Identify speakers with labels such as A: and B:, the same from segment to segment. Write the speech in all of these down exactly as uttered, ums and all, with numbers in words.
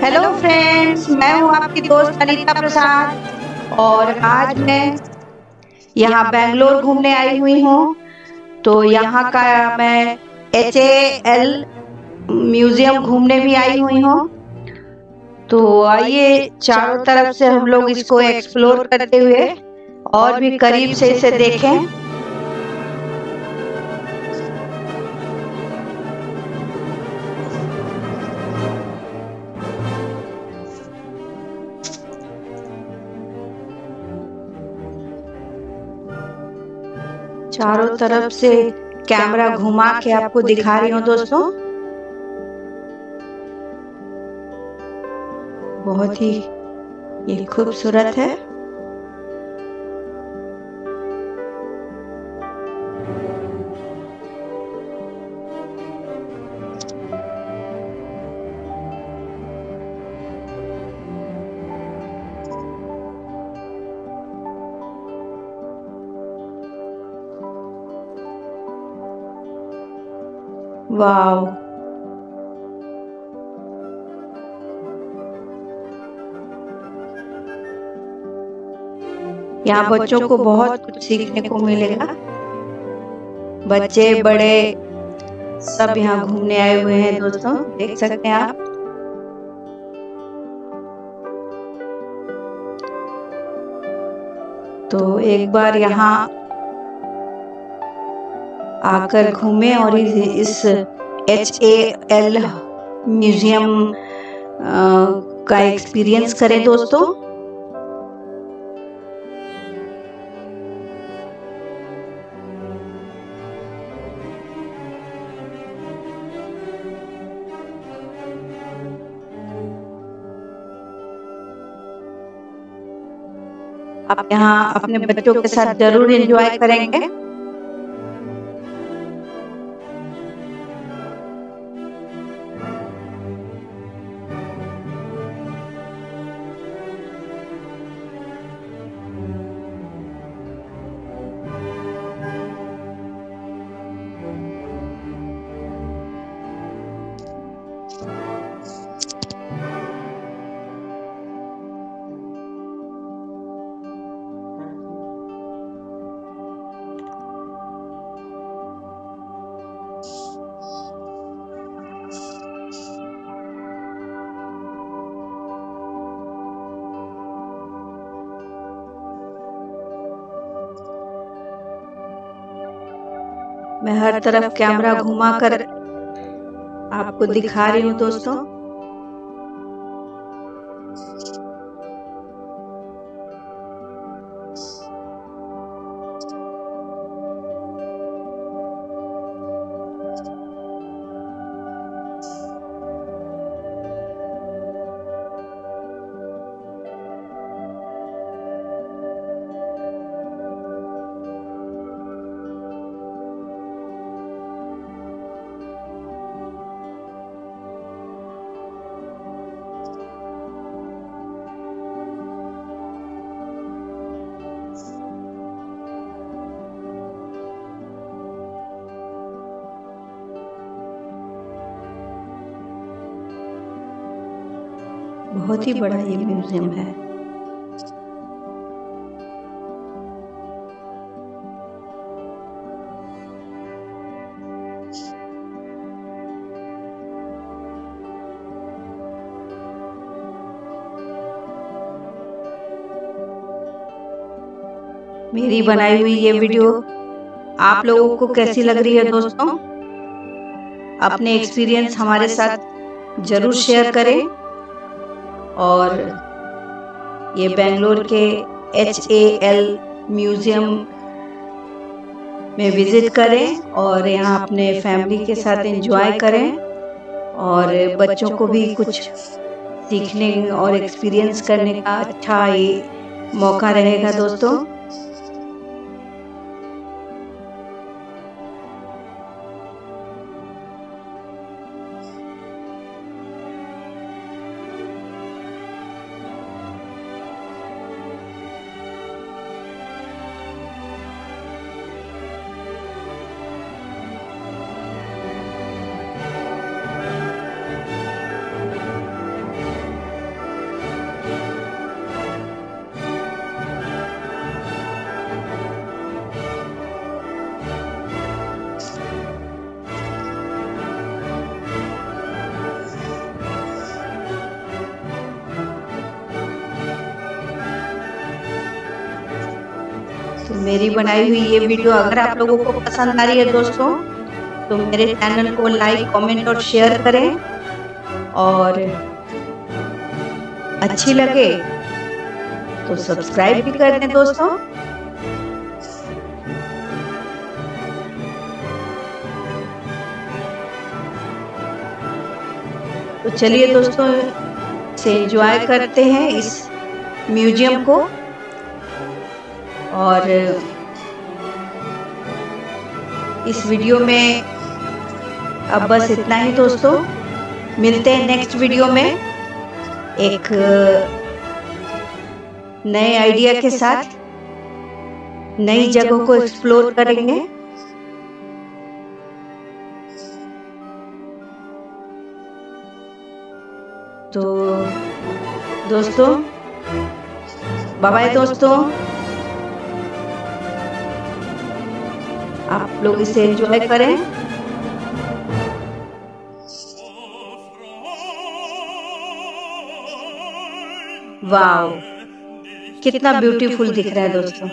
A: Hello friends, मैं हूँ आपकी दोस्त अनीता प्रसाद और आज मैं यहाँ बेंगलोर घूमने आई हुई हूँ। तो यहाँ का मैं एच ए एल म्यूजियम घूमने भी आई हुई हूँ। तो आइए चारों तरफ से हम लोग इसको एक्सप्लोर करते हुए और भी करीब से इसे देखें। चारों तरफ से कैमरा घुमा के आपको दिखा रही हूँ दोस्तों। बहुत ही ये खूबसूरत है। वाव, यहाँ बच्चों को बहुत कुछ सीखने को मिलेगा। बच्चे बड़े सब यहाँ घूमने आए हुए हैं दोस्तों, देख सकते हैं आप। तो एक बार यहाँ आकर घूमें और इस एच ए एल म्यूजियम का एक्सपीरियंस करें दोस्तों। आप यहाँ अपने बच्चों के साथ जरूर एंजॉय करेंगे। मैं हर तरफ कैमरा घुमाकर आपको दिखा रही हूँ दोस्तों। बहुत ही बड़ा ये म्यूजियम है। मेरी बनाई हुई ये वीडियो आप लोगों को कैसी लग रही है दोस्तों? अपने एक्सपीरियंस हमारे साथ जरूर शेयर करें और ये बेंगलोर के एच ए एल म्यूजियम में विजिट करें और यहाँ अपने फैमिली के साथ एंजॉय करें और बच्चों को भी कुछ सीखने और एक्सपीरियंस करने का अच्छा ये मौका रहेगा दोस्तों। मेरी बनाई हुई ये वीडियो अगर आप लोगों को पसंद आ रही है दोस्तों, तो मेरे चैनल को लाइक, कमेंट और शेयर करें, और अच्छी लगे तो सब्सक्राइब भी कर दें दोस्तों। तो चलिए दोस्तों, से एंजॉय करते हैं इस म्यूजियम को। और इस वीडियो में अब बस इतना ही दोस्तों। मिलते हैं नेक्स्ट वीडियो में एक नए आइडिया के साथ, नई जगहों को एक्सप्लोर करेंगे। तो दोस्तों, बाय बाय दोस्तों। आप लोग इसे एंजॉय करें। वाओ, कितना ब्यूटीफुल दिख रहा है दोस्तों।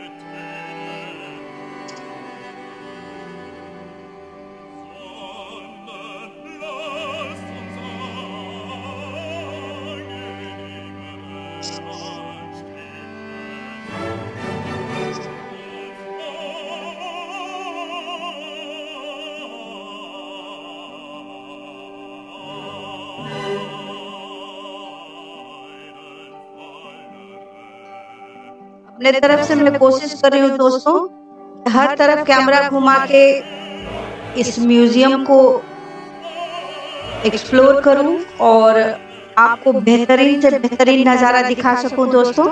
A: अपने तरफ से मैं कोशिश कर रही हूँ दोस्तों, हर तरफ कैमरा घुमा के इस म्यूजियम को एक्सप्लोर करूं और आपको बेहतरीन से बेहतरीन नज़ारा दिखा सकूं दोस्तों।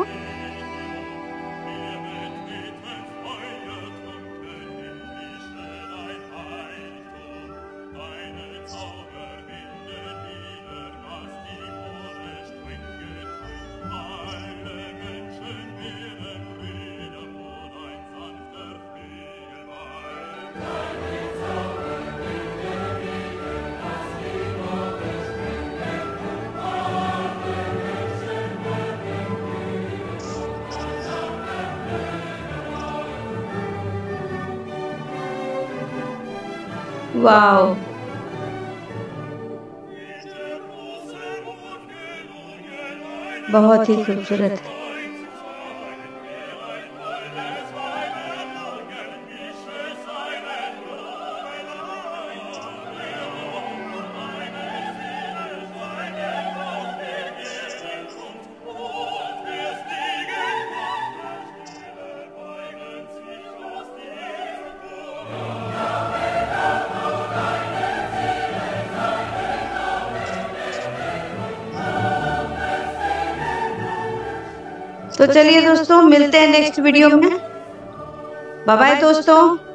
A: वाओ, बहुत ही खूबसूरत है। तो चलिए दोस्तों, मिलते हैं नेक्स्ट वीडियो में। बाय बाय दोस्तों।